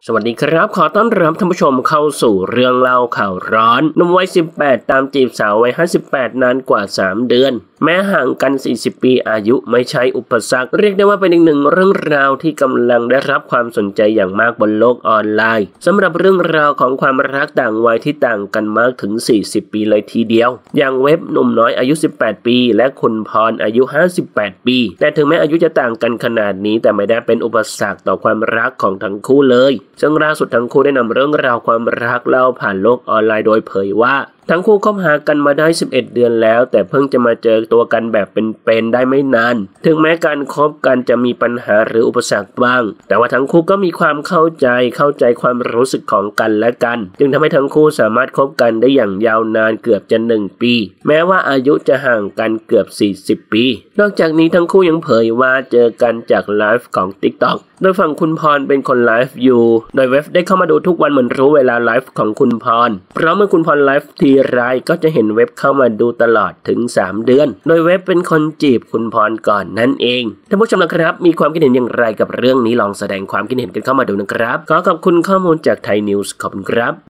สวัสดีครับขอต้อนรับท่านผู้ชมเข้าสู่เรื่องเล่าข่าวร้อนหนุ่มวัย18ตามจีบสาววัย58นานกว่า3เดือนแม้ห่างกัน40ปีอายุไม่ใช่อุปสรรคเรียกได้ว่าเป็นอีกหนึ่งเรื่องราวที่กำลังได้รับความสนใจอย่างมากบนโลกออนไลน์สำหรับเรื่องราวของความรักต่างวัยที่ต่างกันมากถึง40ปีเลยทีเดียวอย่างเว็บหนุ่มน้อยอายุ18ปีและคุณพรอายุ58ปีแต่ถึงแม้อายุจะต่างกันขนาดนี้แต่ไม่ได้เป็นอุปสรรคต่อความรักของทั้งคู่เลยซึ่งล่าสุดทั้งคู่ได้นำเรื่องราวความรักเล่าผ่านโลกออนไลน์โดยเผยว่าทั้งคู่คบหากันมาได้11เดือนแล้วแต่เพิ่งจะมาเจอตัวกันแบบเป็นๆได้ไม่นานถึงแม้การคบกันจะมีปัญหาหรืออุปสรรคบ้างแต่ว่าทั้งคู่ก็มีความเข้าใจความรู้สึกของกันและกันจึงทำให้ทั้งคู่สามารถคบกันได้อย่างยาวนานเกือบจะ1ปีแม้ว่าอายุจะห่างกันเกือบ40ปีนอกจากนี้ทั้งคู่ยังเผยว่าเจอกันจากไลฟ์ของ TikTok โดยฝั่งคุณพรเป็นคนไลฟ์อยู่โดยเว็บได้เข้ามาดูทุกวันเหมือนรู้เวลาไลฟ์ของคุณพรเพราะเมื่อคุณพรไลฟ์ทีไรก็จะเห็นเว็บเข้ามาดูตลอดถึง3เดือนโดยเว็บเป็นคนจีบคุณพรก่อนนั่นเองท่านผู้ชมนะครับมีความคิดเห็นอย่างไรกับเรื่องนี้ลองแสดงความคิดเห็นกันเข้ามาดูนะครับขอขอบคุณข้อมูลจากไทยนิวส์ขอบคุณครับ